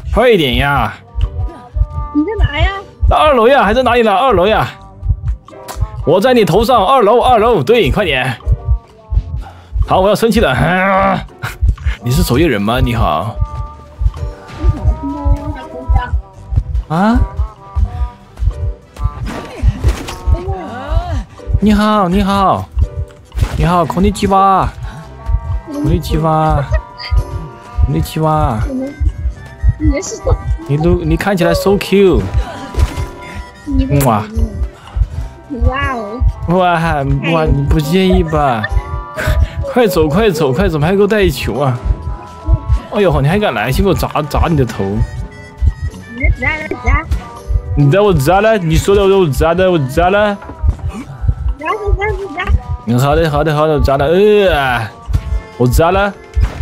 快一点呀！ 你在哪呀？ 在2楼呀，还在哪里呢？2楼呀！我在你头上，2楼，2楼，对，快点！好，我要生气了。你是守夜人吗？你好。啊？你好，你好，你好，こんにちは，こんにちは，こんにちは。你看起来 so cute。哇！ 哇哦！ 哇，你不介意吧？快走，快走，快走！还给我带一球啊！哎呦，你还敢来？先给我砸你的头！你在我砸了？你说的我砸的，我砸了。好的，好的，好的，我砸了。我砸了。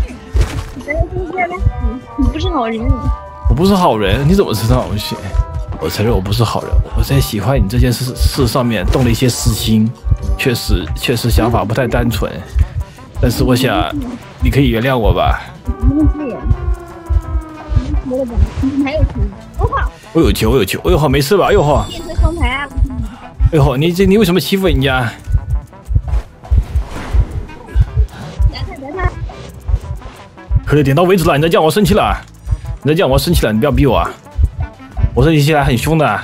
你不是好人。 我不是好人，你怎么知道？我承认我不是好人，我在喜欢你这件事上面动了一些私心，确实想法不太单纯，但是我想你可以原谅我吧。我有球，我有球，哎呦好，没事吧？哎呦好。哎呦好，你为什么欺负人家？可是点到为止了，你再这样我生气了，你不要逼我啊！我生气起来很凶的，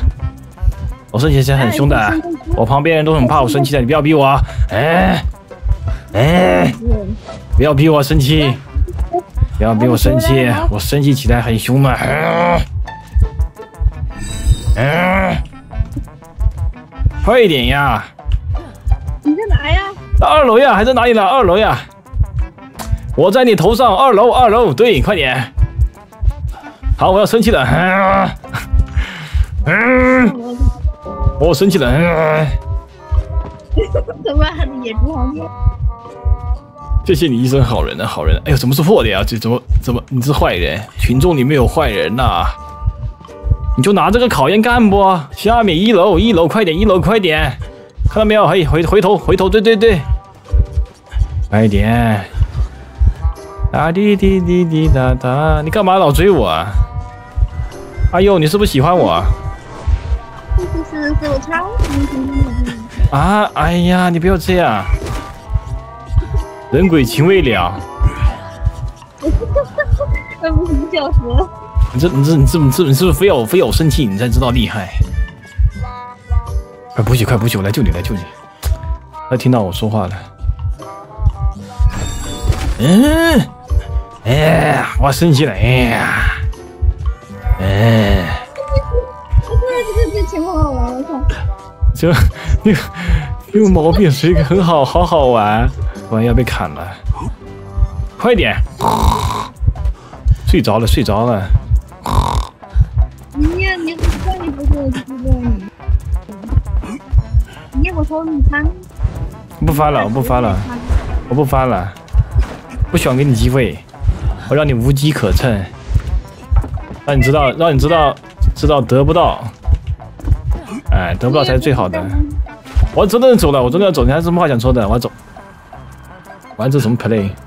我旁边人都很怕我生气的，你不要逼我啊！不要逼我生气，不要逼我生气，我生气起来很凶的。快一点呀！ 你在哪呀？ 在2楼呀，还在哪里呢？2楼呀！我在你头上，2楼，2楼，对，快点！好，我要生气了。我生气了。 怎么还是野猪皇帝？ 谢谢你一声好人啊，好人！哎呦，怎么是破的呀？这怎么？你是坏人？群众里面有坏人呐！你就拿这个考验干不？下面1楼，快点，1楼快点！看到没有？嘿，回头，对，快点！哒滴滴滴滴哒哒，你干嘛老追我啊？哎呦，你是不是喜欢我啊？ 是我超喜欢你啊！哎呀，你不要这样，人鬼情未了。 那不是1小时？ 你是不是非要生气你才知道厉害？快补给，我来救你！他听到我说话了。我生气了！ 这情况好玩，我操！ 这有毛病，谁很好玩？突然要被砍了，快点！睡着了。 你不是你我说你翻。 不翻了，我不翻了，不喜欢给你机会，我让你无机可乘，让你知道得不到，得不到才是最好的。我真的走了，我真的要走，你还有什么话想说的？我要走，玩这什么 play？